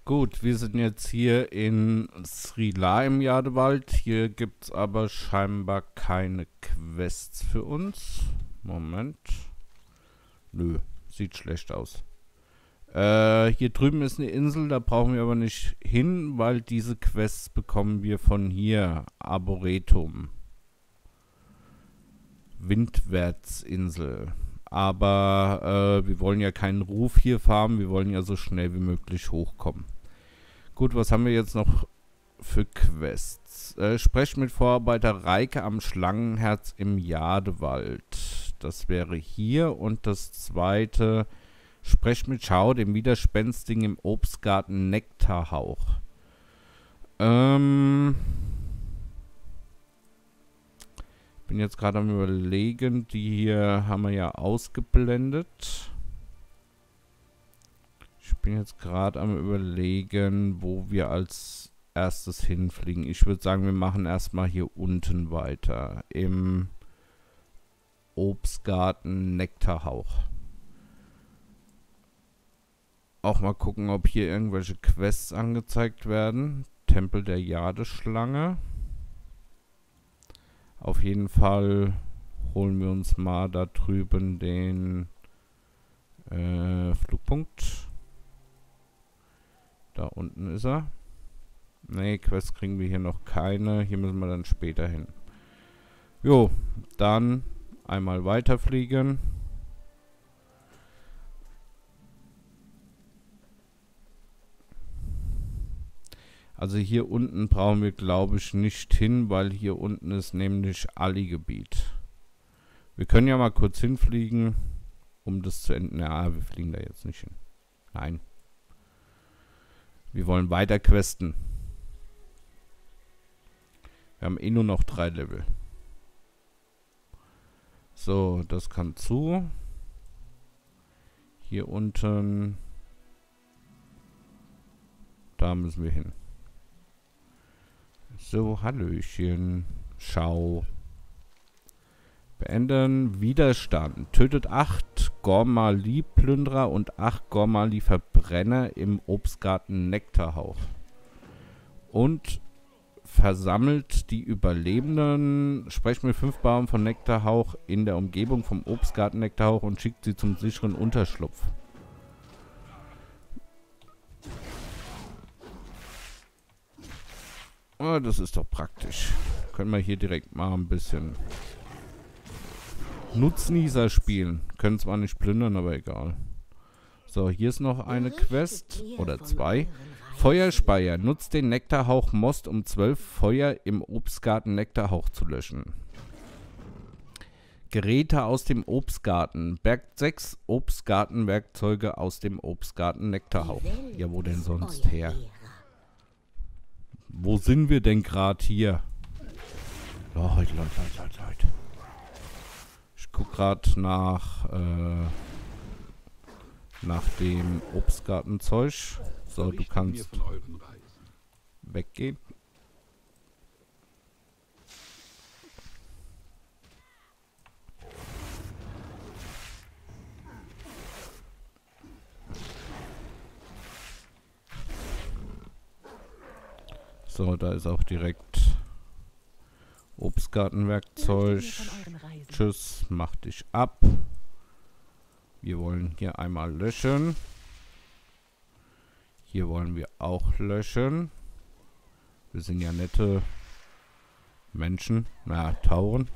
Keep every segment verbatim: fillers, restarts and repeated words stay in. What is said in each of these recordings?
Gut, wir sind jetzt hier in Srila im Jadewald. Hier gibt es aber scheinbar keine Quests für uns. Moment. Nö, sieht schlecht aus. Äh, hier drüben ist eine Insel, da brauchen wir aber nicht hin, weil diese Quests bekommen wir von hier. Arboretum. Windwärtsinsel. Aber äh, wir wollen ja keinen Ruf hier farmen, wir wollen ja so schnell wie möglich hochkommen. Gut, was haben wir jetzt noch für Quests? Äh, sprecht mit Vorarbeiter Reike am Schlangenherz im Jadewald. Das wäre hier. Und das zweite, sprecht mit Schau, dem Widerspenstigen im Obstgarten Nektarhauch. Ähm... Bin jetzt gerade am Überlegen, die hier haben wir ja ausgeblendet. Ich bin jetzt gerade am Überlegen, wo wir als erstes hinfliegen. Ich würde sagen, wir machen erstmal hier unten weiter. Im Obstgarten Nektarhauch. Auch mal gucken, ob hier irgendwelche Quests angezeigt werden. Tempel der Jadeschlange. Auf jeden Fall holen wir uns mal da drüben den äh, Flugpunkt. Da unten ist er. Ne, Quest kriegen wir hier noch keine. Hier müssen wir dann später hin. Jo, dann einmal weiterfliegen. Also hier unten brauchen wir, glaube ich, nicht hin, weil hier unten ist nämlich Ali-Gebiet. Wir können ja mal kurz hinfliegen, um das zu enden. Ja, wir fliegen da jetzt nicht hin. Nein. Wir wollen weiter questen. Wir haben eh nur noch drei Level. So, das kann zu. Hier unten. Da müssen wir hin. So, Hallöchen. Schau. Beenden. Widerstand. Tötet acht Gormali-Plünderer und acht Gormali-Verbrenner im Obstgarten Nektarhauch. Und versammelt die Überlebenden. Sprecht mit fünf Bauern von Nektarhauch in der Umgebung vom Obstgarten Nektarhauch und schickt sie zum sicheren Unterschlupf. Oh, das ist doch praktisch. Können wir hier direkt mal ein bisschen Nutznießer spielen. Können zwar nicht plündern, aber egal. So, hier ist noch eine Quest. Oder zwei. Feuerspeier. Nutzt den Nektarhauch Most, um zwölf Feuer im Obstgarten Nektarhauch zu löschen. Geräte aus dem Obstgarten. Bergt sechs Obstgartenwerkzeuge aus dem Obstgarten Nektarhauch. Ja, wo denn sonst her? Wo sind wir denn gerade hier? Leute, Leute, Leute, Leute, Leute. Ich guck gerade nach, äh, nach dem Obstgartenzeug. So, du kannst weggehen. So, da ist auch direkt Obstgartenwerkzeug. Tschüss, mach dich ab. Wir wollen hier einmal löschen. Hier wollen wir auch löschen. Wir sind ja nette Menschen. Na, Tauren.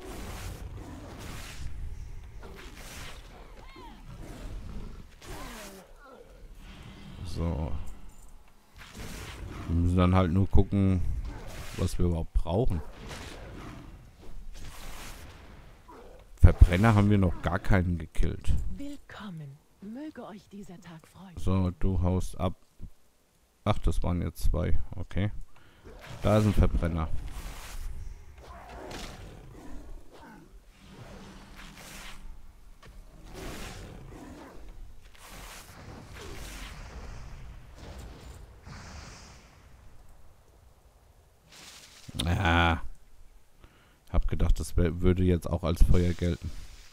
So. Wir müssen dann halt nur gucken, was wir überhaupt brauchen. Verbrenner haben wir noch gar keinen gekillt. Willkommen. Möge euch dieser Tag freuen. So, du haust ab. Ach, das waren jetzt zwei. Okay. Da ist ein Verbrenner. Ah. Hab gedacht, das wär, würde jetzt auch als Feuer gelten.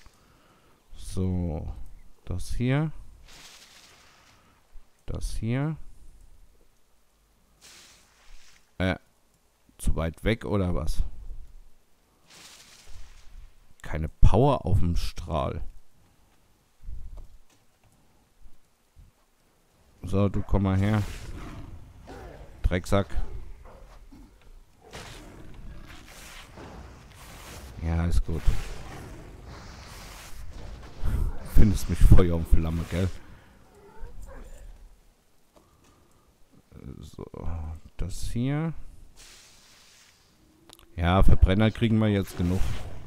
So. Das hier. Das hier. Äh, zu weit weg oder was? Keine Power auf dem Strahl. So, du komm mal her. Drecksack. Ja, ist gut. Findest mich Feuer und Flamme, gell? So, das hier. Ja, Verbrenner kriegen wir jetzt genug.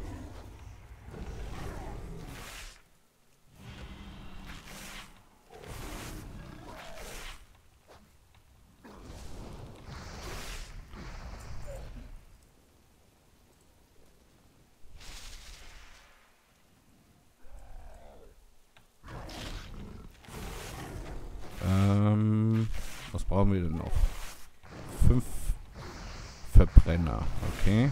Ähm, was brauchen wir denn noch? Fünf Verbrenner, okay.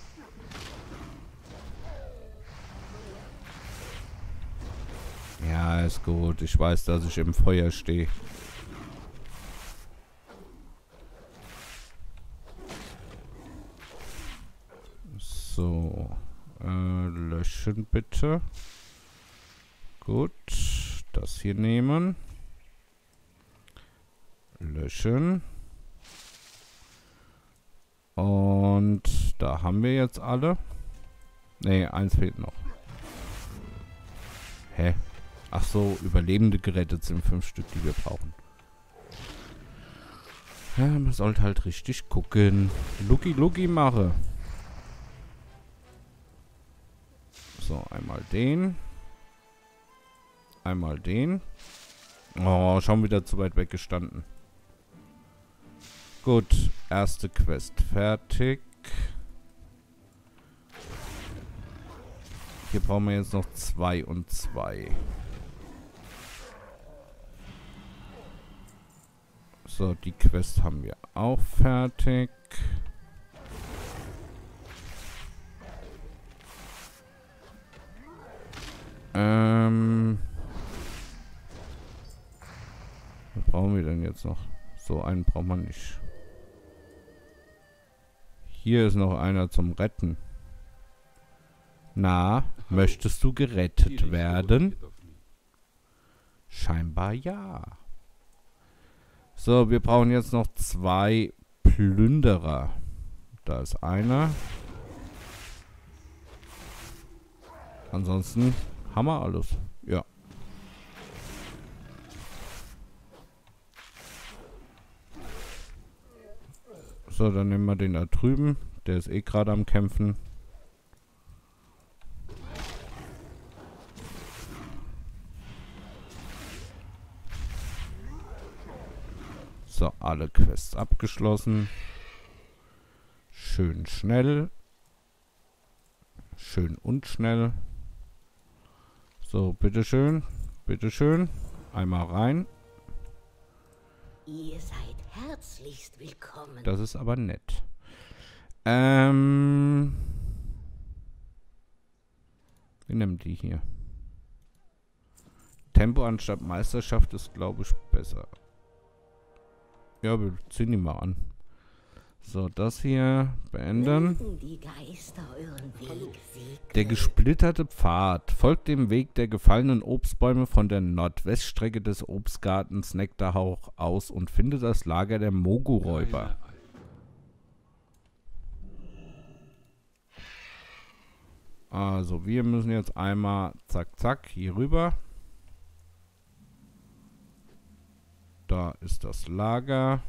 Ja, ist gut. Ich weiß, dass ich im Feuer stehe. So. Äh, löschen bitte. Gut. Das hier nehmen. Löschen. Und da haben wir jetzt alle. Ne, eins fehlt noch. Hä? Ach so, Überlebende gerettet sind fünf Stück, die wir brauchen. Ja, man sollte halt richtig gucken. Lucky Lucky mache. So, einmal den. Einmal den. Oh, schon wieder zu weit weggestanden. Gut, erste Quest fertig. Hier brauchen wir jetzt noch zwei und zwei. So, die Quest haben wir auch fertig. Ähm... Was brauchen wir denn jetzt noch? So, einen braucht man nicht. Hier ist noch einer zum Retten. Na, möchtest du gerettet werden? Scheinbar ja. So, wir brauchen jetzt noch zwei Plünderer. Da ist einer. Ansonsten haben wir alles. Ja. So, dann nehmen wir den da drüben. Der ist eh gerade am Kämpfen. So, alle Quests abgeschlossen. Schön schnell. Schön und schnell. So, bitteschön. Bitteschön. Einmal rein. Ihr seid herzlichst willkommen. Das ist aber nett. Ähm. Wir nehmen die hier. Tempo anstatt Meisterschaft ist, glaube ich, besser. Ja, wir ziehen die mal an. So, das hier beenden. Die Geister euren Weg segnen. Der gesplitterte Pfad folgt dem Weg der gefallenen Obstbäume von der Nordweststrecke des Obstgartens Nektarhauch aus und findet das Lager der Mogu-Räuber. Also, wir müssen jetzt einmal zack, zack, hier rüber. Da ist das Lager.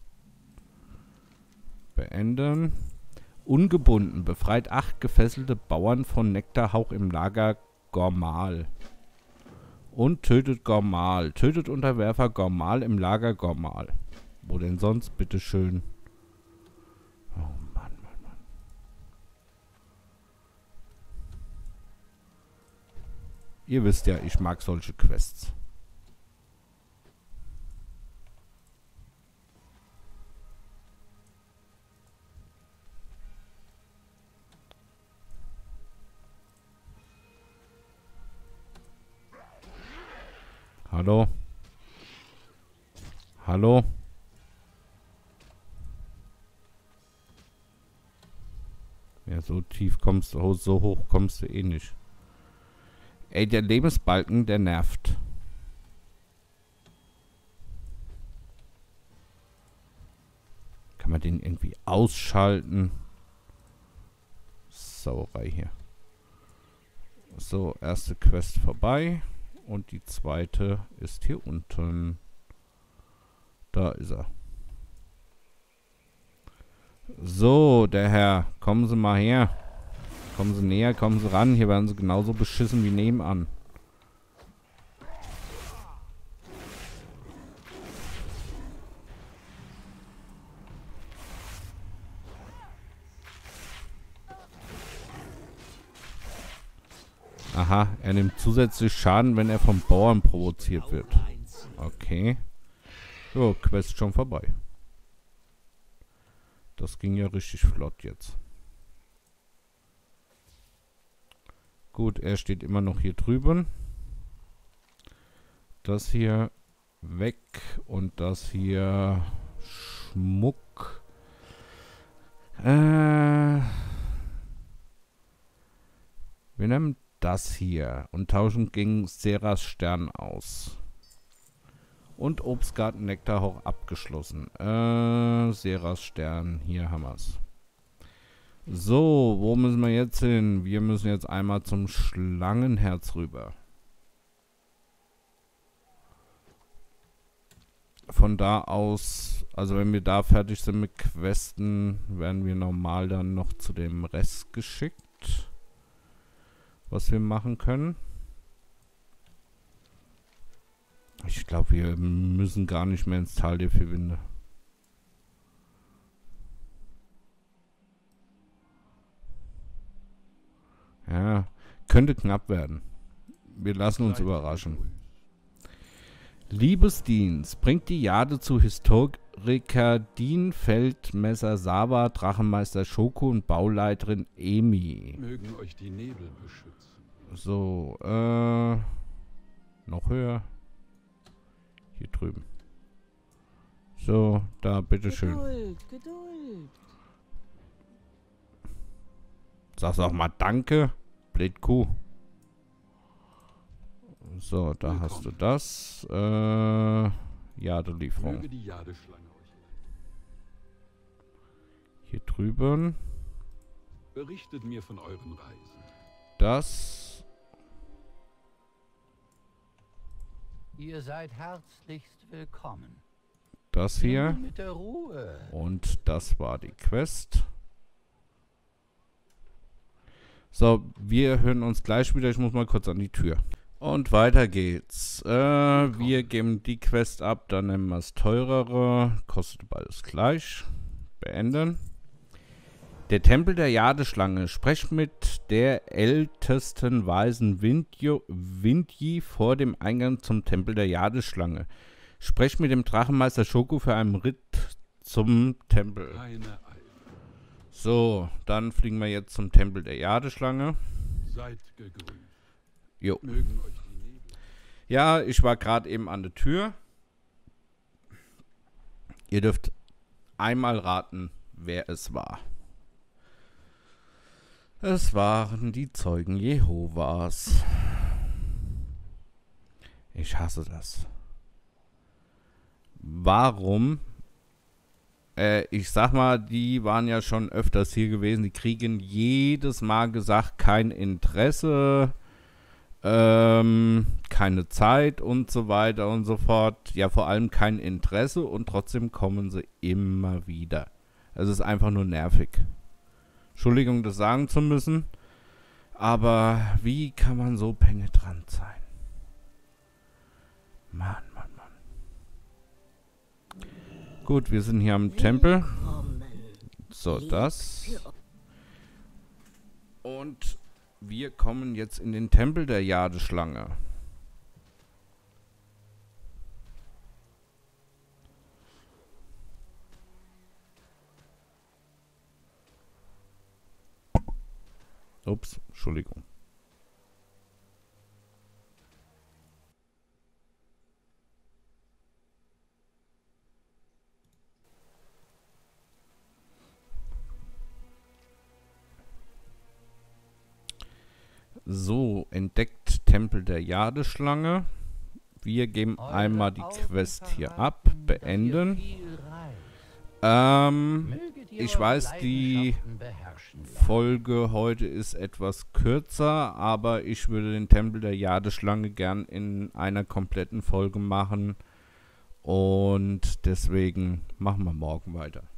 Beenden. Ungebunden. Befreit acht gefesselte Bauern von Nektarhauch im Lager Gormal. Und tötet Gormal. Tötet Unterwerfer Gormal im Lager Gormal. Wo denn sonst, bitteschön? Oh Mann, Mann, Mann. Ihr wisst ja, ich mag solche Quests. Hallo? Hallo? Ja, so tief kommst du, so hoch kommst du eh nicht. Ey, der Lebensbalken, der nervt. Kann man den irgendwie ausschalten? Sauerei hier. So, erste Quest vorbei. Und die zweite ist hier unten. Da ist er. So, der Herr. Kommen Sie mal her. Kommen Sie näher, kommen Sie ran. Hier werden Sie genauso beschissen wie nebenan. Aha, er nimmt zusätzlich Schaden, wenn er vom Bauern provoziert wird. Okay. So, Quest schon vorbei. Das ging ja richtig flott jetzt. Gut, er steht immer noch hier drüben. Das hier weg und das hier Schmuck. Äh, wir nehmen das hier und tauschen gegen Seras Stern aus. Und Obstgarten Nektar auch abgeschlossen. Äh, Seras Stern, hier haben wir es. So, wo müssen wir jetzt hin? Wir müssen jetzt einmal zum Schlangenherz rüber. Von da aus, also wenn wir da fertig sind mit Questen, werden wir normal dann noch zu dem Rest geschickt. Was wir machen können. Ich glaube, wir müssen gar nicht mehr ins Tal der vier Winde. Ja, könnte knapp werden. Wir lassen uns überraschen. Liebesdienst bringt die Jade zu Historiker Dean Feldmesser Sava, Drachenmeister Schoko und Bauleiterin Emi. Mögen euch die Nebel beschützen. So, äh, noch höher. Hier drüben. So, da, bitteschön. Geduld, Geduld. Sag's auch mal Danke, Blödkuh. So, da Willkommen. hast du das. Äh, Jadelieferung. Möge die Jadeschlange euch leiten. Hier drüben. Berichtet mir von euren Reisen. Das. Ihr seid herzlichst willkommen. Das hier. Nur mit der Ruhe. Und das war die Quest. So, wir hören uns gleich wieder. Ich muss mal kurz an die Tür. Und weiter geht's. Äh, wir geben die Quest ab, dann nehmen wir das teurere. Kostet beides gleich. Beenden. Der Tempel der Jadeschlange. Sprecht mit der ältesten Weisen Windjo, Windji vor dem Eingang zum Tempel der Jadeschlange. Sprecht mit dem Drachenmeister Schoko für einen Ritt zum Tempel. Keine Eile. So, dann fliegen wir jetzt zum Tempel der Jadeschlange. Seid gegrüßt. Jo. Mögen euch die Nebel. Ja, ich war gerade eben an der Tür. Ihr dürft einmal raten, wer es war. Es waren die Zeugen Jehovas. Ich hasse das. Warum? Äh, ich sag mal, die waren ja schon öfters hier gewesen. Die kriegen jedes Mal gesagt, kein Interesse, ähm, keine Zeit und so weiter und so fort. Ja, vor allem kein Interesse und trotzdem kommen sie immer wieder. Es ist einfach nur nervig. Entschuldigung, das sagen zu müssen. Aber wie kann man so penetrant sein? Mann, Mann, Mann. Gut, wir sind hier am Tempel. So, das. Und wir kommen jetzt in den Tempel der Jadeschlange. Ups, Entschuldigung. So, entdeckt Tempel der Jadeschlange. Wir geben Eure einmal die Augen Quest hier verraten, ab, dass ihr beenden. viel reist. Ähm, Möget ihr ich eure weiß, die Leidenschaften beherrschen lernen. Folge heute ist etwas kürzer, aber ich würde den Tempel der Jadeschlange gern in einer kompletten Folge machen. Und deswegen machen wir morgen weiter.